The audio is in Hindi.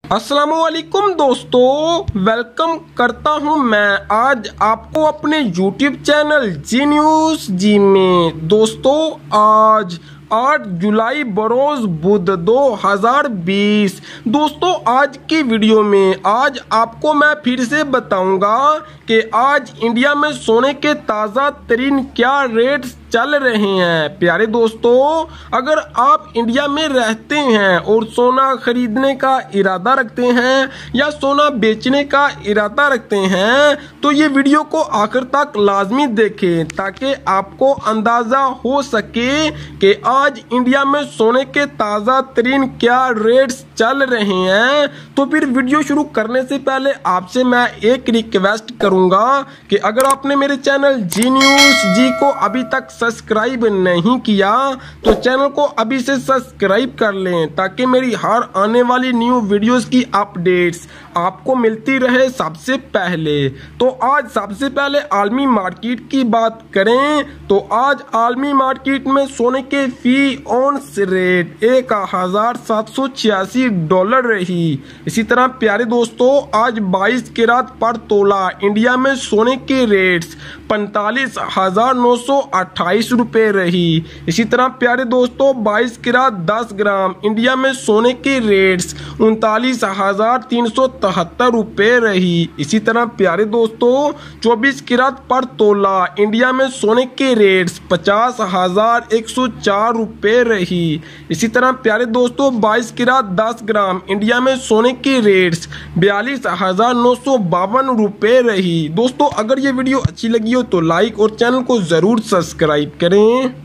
अस्सलामुअलैकुम दोस्तों, वेलकम करता हूं मैं आज आपको अपने YouTube चैनल जी न्यूज़ जी में। दोस्तों आज 8 जुलाई बरोज बुध 2020। दोस्तों आज की वीडियो में आज आपको मैं फिर से बताऊंगा कि आज इंडिया में सोने के ताज़ा तरीन क्या रेट चल रहे हैं। प्यारे दोस्तों, अगर आप इंडिया में रहते हैं और सोना खरीदने का इरादा रखते हैं या सोना बेचने का इरादा रखते हैं तो ये वीडियो को आखिर तक लाजमी देखें ताकि आपको अंदाज़ा हो सके कि आज इंडिया में सोने के ताज़ा तरीन क्या रेट्स चल रहे हैं। तो फिर वीडियो शुरू करने से पहले आपसे मैं एक रिक्वेस्ट करूंगा कि अगर आपने मेरे चैनल जी न्यूज़ जी को अभी तक सब्सक्राइब नहीं किया तो चैनल को अभी से सब्सक्राइब कर लें ताकि मेरी हर आने वाली न्यू वीडियोस की अपडेट्स आपको मिलती रहे सबसे पहले। तो आज सबसे पहले आलमी मार्केट की बात करें तो आज आलमी मार्केट में सोने के फी औंस रेट 1786 डॉलर रही। इसी तरह प्यारे दोस्तों आज 22 कैरेट पर तोला इंडिया में सोने के रेट्स 45,928 रुपए रही। इसी तरह प्यारे दोस्तों 22 कैरेट 10 ग्राम इंडिया में सोने के रेट्स 39,373 रुपए रही। इसी तरह प्यारे दोस्तों 24 कैरेट पर तोला इंडिया में सोने के रेट्स 50,104 रुपए रही। इसी तरह प्यारे दोस्तों 22 कैरेट 10 ग्राम इंडिया में सोने के रेट्स 42,952 रुपए रही। दोस्तों अगर ये वीडियो अच्छी लगी हो तो लाइक और चैनल को जरूर सब्सक्राइब करें।